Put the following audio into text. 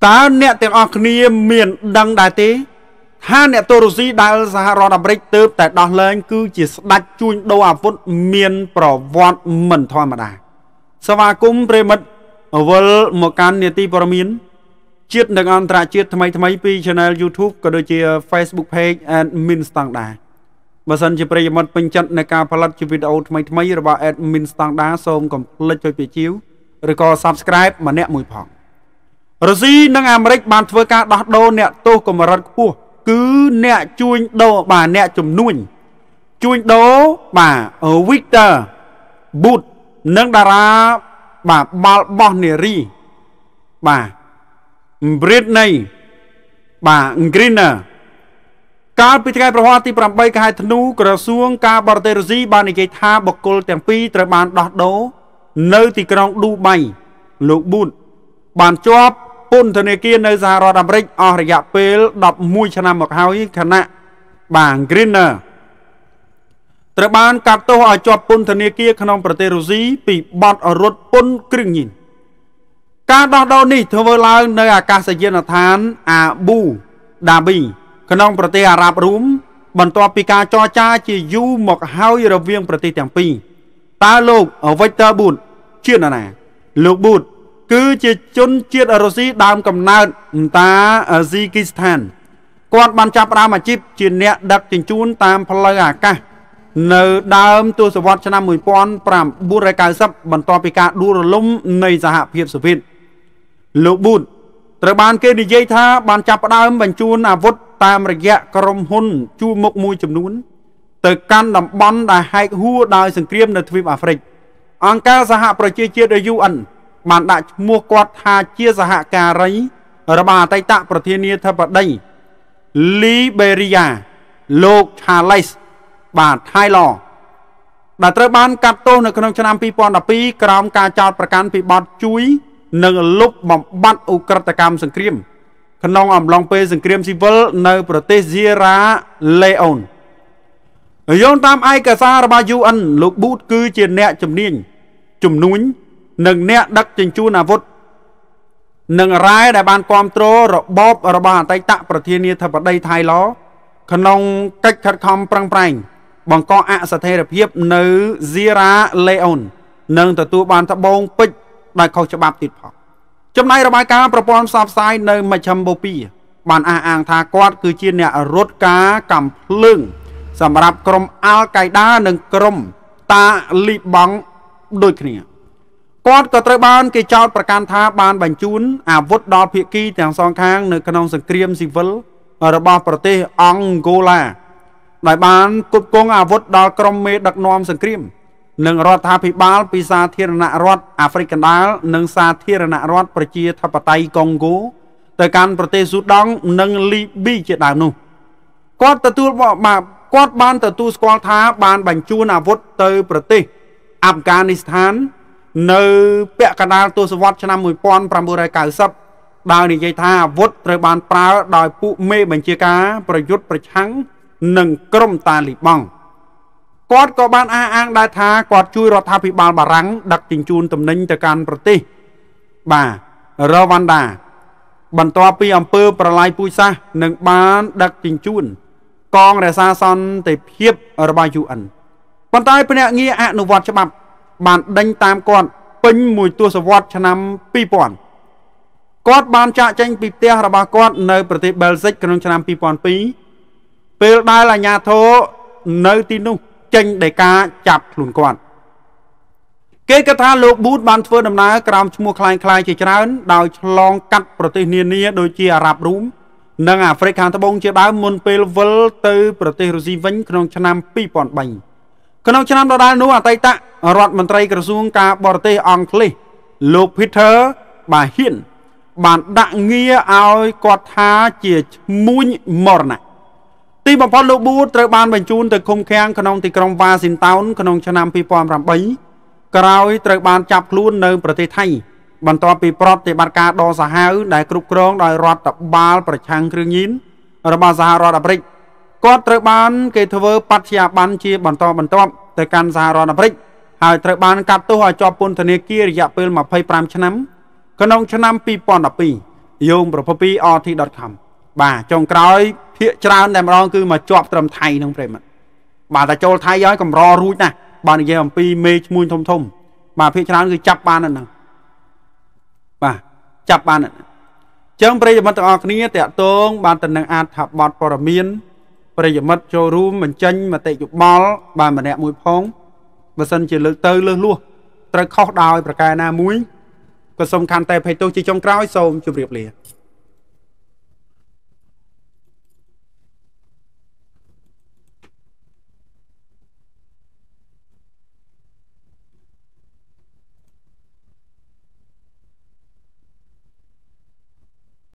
ta nè tiếng ọc nia miền đăng đại tế ha nè tô rô đại xã rò đàm rích tớp tại đó lên cứ chỉ đạch chuông đô ạp vốt miền pro vọt mình thôi mà đà sao mà cũng bề mật với một căn nè ti bò miến chiết được anh tra chiết thay pi channel YouTube có đôi chia Facebook page admin tăng đà và sân chỉ bề mật bình chânในการผลิตvideo thay rồi bà admin tăng đà xong còn lịch cho bị chiếu rồi có subscribe mà nè mùi phỏng rồi gì năng Americ bàn với cả đọt đô nè tô của mà rất cua cứ nè chuông đô bà nè chùm nuôi chuông đô bà ở Victor Bút nâng đà ra bà Balboneri bà Britney bà Greener các bị thayប្រហ័សទី8ខែធ្នូក្រសួងការបរទេសរុស្ស៊ីបាននិយាយថាបុគ្គលទាំងពីរត្រូវបានដោះដូរនៅទីក្រុងឌូបៃលោកប៊ូតបានជាប់ពន្ធនាគារនៅសហរដ្ឋអាមេរិកអស់រយៈពេល11ឆ្នាំមកហើយខណៈបាទ Greener ត្រូវបានកាត់ទោសឲ្យជាប់ពន្ធនាគារក្នុងប្រទេសរុស្ស៊ីពីបទរត់ពន្ធគ្រឿងញៀនការដោះដូរនេះធ្វើឡើងនៅអាកាសយានដ្ឋានអាប៊ូដាប៊ីក្នុងប្រទេសអារ៉ាប់រួមបន្ទាប់ពីការចរចាជាយូរមកហើយរវាងប្រទេសទាំងពីរតើលោក Victor Bout ជានរណាលោក Bout គឺជាជនជាតិរុស្ស៊ីដើមកំណើតតាស៊ីគីស្ថានគាត់បានចាប់ផ្ដើមអាជីពជាអ្នកដឹកជញ្ជូនតាមផ្លូវអាកាសនៅដើមទសវត្សរ៍ឆ្នាំ1990បន្ទាប់ពីការដួលរលំនៃសហភាពសូវៀតលោក Bout ត្រូវបានគេនិយាយថាបានចាប់ផ្ដើមបញ្ជូនអាវុធតាមរយៈក្រុមហ៊ុនជួរមុខមួយចំនួនទៅកាន់តំបន់ដែលហែកហួរដោយសង្គ្រាមនៅទ្វីបអាហ្វ្រិកអង្គការសហប្រជាជាតិ UN បានដាក់ឈ្មោះគាត់ថាជាសហការីរបស់អតីតប្រធានាធិបតីលីបេរីយ៉ាលោក Charles បាទ Taylor ដែលត្រូវបានកាត់ទោសនៅក្នុងឆ្នាំ2012ក្រោមការចោទប្រកាន់ពីបទជួយនិងលុបបំបាត់ឧក្រិដ្ឋកម្មសង្គ្រាមក្នុងអំឡុងពេលសង្គ្រាមស៊ីវិលនៅប្រទេស Sierra Leone យោងតាមឯកសាររបស់ UN លោក Bout គឺជាអ្នកជំនាញជំនួញនិងអ្នកដឹកជញ្ជូនអាវុធនិងរ៉ែដែលបានគ្រប់គ្រងរបបរបស់អតីតប្រធានាធិបតីថៃឡក្នុងកិច្ចខិតខំប្រឹងប្រែងបង្កអស្ថិរភាពនៅ Sierra Leone និងទទួលបានត្បូងពេជ្រដោយខុសច្បាប់ទៀតផងចំណែករបាយការណ៍ប្រព័ន្ធផ្សព្វផ្សាយនៅមជ្ឈមបូព៌ាបានអះអាងថាគាត់គឺជាអ្នករត់ការកំភ្លើងសម្រាប់ក្រុមអាល់កៃដានិងក្រុមតាលីបង់ដូចគ្នាគាត់ក៏ត្រូវបានគេចោទប្រកាន់ថាបានបញ្ជូនអាវុធដល់ភាគីទាំងសងខាងនៅក្នុងសង្គ្រាមស៊ីវិលរបស់ប្រទេសអង់ហ្គោឡាដែលបានគប់គង់អាវុធដល់ក្រុមមេដឹកនាំសង្គ្រាមនិងរដ្ឋាភិបាលពីសាធារណរដ្ឋអាហ្វ្រិកកណ្ដាលនិងសាធារណរដ្ឋប្រជាធិបតេយ្យកុងហ្គោទៅកាន់ប្រទេសស៊ូដង់និងលីប៊ីជាដើមនោះគាត់បានទទួលស្គាល់ថាបានបញ្ជូនអាវុធទៅប្រទេសអាហ្វហ្គានីស្ថាននៅពាក់កណ្ដាលទសវត្សរ៍ឆ្នាំ1990ដោយនិយាយថាអាវុធត្រូវបានប្រើដោយពួកមេបញ្ជាការប្រយុទ្ធប្រឆាំងនឹងក្រុមតាលីបង់គាត់ក៏បានអះអាងដែរថាគាត់ជួយរដ្ឋាភិបាលបារាំងដឹកជញ្ជូនទំនិញទៅកាន់ប្រទេសបាទរ៉ូវ៉ាន់ដាបន្ទាប់ពីអំពើប្រល័យពូជសាសន៍និងបានដឹកជញ្ជូនកងរក្សាសន្តិភាពរបស់ UN ប៉ុន្តែភ្នាក់ងារអនុវត្តច្បាប់បានដេញតាមគាត់ពេញមួយទសវត្សរ៍ឆ្នាំ2000គាត់បានចាកចេញពីផ្ទះរបស់គាត់នៅប្រទេសបែលហ្សិកក្នុងឆ្នាំ2002ពេលដែលអាជ្ញាធរនៅទីនោះចេញដីកាចាប់ខ្លួនគាត់គេគិតថាលោក Bout បានធ្វើដំណើរក្រោមឈ្មោះคล้ายៗជាច្រើនដោយឆ្លងកាត់ប្រទេសនានាដូចជាអារ៉ាប់រួមនិងអាហ្វ្រិកខាងត្បូងជាដើមមុនពេលវិលទៅប្រទេសរុស្ស៊ីវិញក្នុងឆ្នាំ2003ក្នុងឆ្នាំដដែលនោះអតីតរដ្ឋមន្ត្រីក្រសួងការបរទេសអង់គ្លេសលោក Peter Bahin បានដាក់ងារឲ្យគាត់ថាជាឈ្មួញមរណៈទីបំផុតលោក Bout ត្រូវបានបញ្ជូនទៅឃុំឃាំងក្នុងទីក្រុង Washington ក្នុងឆ្នាំ2008ក្រោយត្រូវបានចាប់ខ្លួននៅប្រទេសថៃបន្ទាប់ពីប្រតិបត្តិការដ៏សាហាវដែលគ្រប់គ្រងដោយរដ្ឋបាលប្រឆាំងគ្រឿងញៀនរបស់សហរដ្ឋអាមេរិកគាត់ត្រូវបានគេធ្វើបច្ចុប្បន្នជាបន្តបន្ទាប់ទៅកាន់សហរដ្ឋអាមេរិកហើយត្រូវបានកាត់ទោសឲ្យជាប់ពន្ធនាគាររយៈពេល25ឆ្នាំក្នុងឆ្នាំ2012 Dùng property rt.com. Bà trong cõi phía tràn đàm rong cứ mà chọp trầm thay nông prem. Bà ta cho thay giói cầm ro rút nè. Bà này dèm pi mê mùi thông thông. Bà phía tràn cứ chắp ban nè. Bà chắp ban nè. Chẳng bây giờ mất tặng ọc ní tẹo tương. Bà tình năng át thập bọt bò miên. Bây giờ mất cho rú mình chênh mà tệ chụp bó. Bà mà nẹ mùi phong. Và sân chỉ lực tư lương luôn. Trời khóc đòi bà cài na muối. Và xong khăn tè phải tôi chỉ trong cõi xôm chụp riệp lìa.